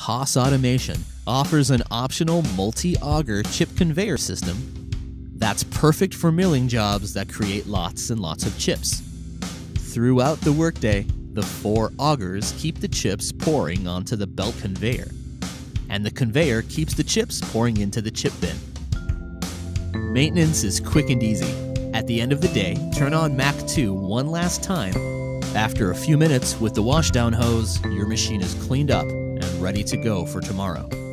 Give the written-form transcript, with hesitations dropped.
Haas Automation offers an optional multi-auger chip conveyor system that's perfect for milling jobs that create lots and lots of chips. Throughout the workday, the 4 augers keep the chips pouring onto the belt conveyor, and the conveyor keeps the chips pouring into the chip bin. Maintenance is quick and easy. At the end of the day, turn on Mac 2 one last time. After a few minutes with the washdown hose, your machine is cleaned up and ready to go for tomorrow.